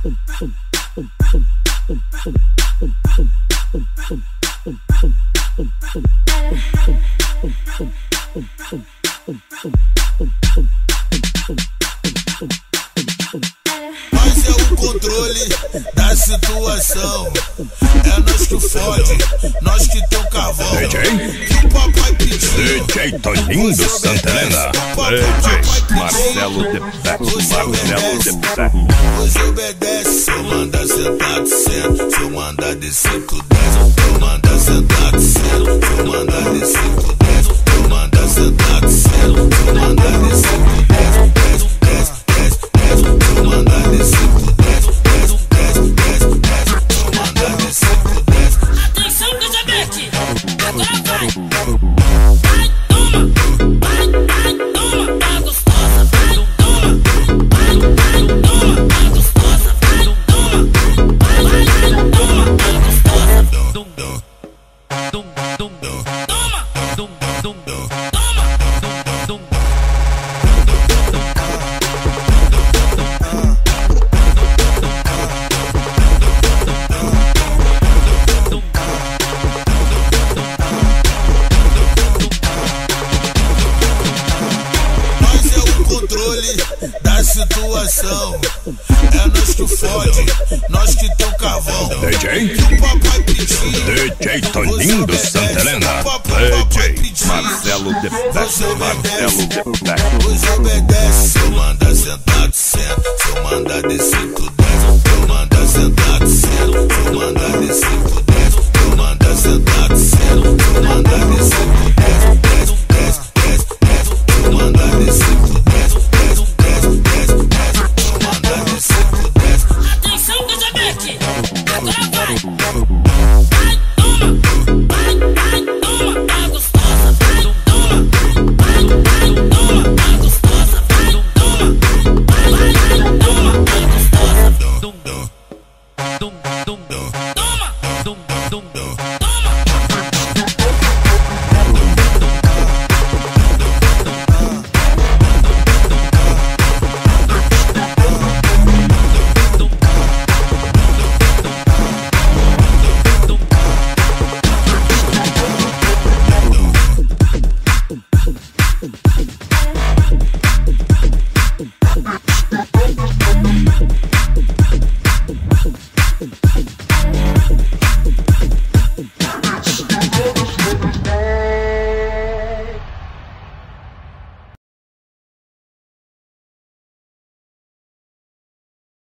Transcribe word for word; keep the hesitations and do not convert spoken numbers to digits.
Mas é o controle da situação. É nós que fode, nós que tem o cavão. D J que o papai pediu. D J Toninho do Santa Helena. D J Marcelo de Beto. Marcelo de Beto. Você obedece, se eu mandar sentar, tu senta. Se eu mandar descer, tu desce. Se eu mandar sentar, tu senta. Se eu mandar descer, tu desce. Se eu mandar sentar, tu senta. Se eu mandar descer, tu desce. Desce, desce, desce, desce. Se eu mandar descer, tu desce. Desce, desce, desce, desce. Se eu mandar descer, tu desce. Atenção, Elizabeth! Agora vai! Vai, toma! Vai, vai, toma! Tá gostosa! Vai, toma! Vai, vai, toma! Tá gostosa! Vai, toma! Vai, vai, toma! Tá gostosa! Dum, dum, dum, dum, dum. Toma! Dum, dum, dum. Toma! Dum, dum. Da situação, é nós que fode, nós que tem o cavão. D J que o papai pediu. D J Toninho do Santa Helena. D J Marcelo de Beto. Marcelo de Beto. Você obedece, se eu mandar sentar, tu senta. Se eu mandar descer, tu desce.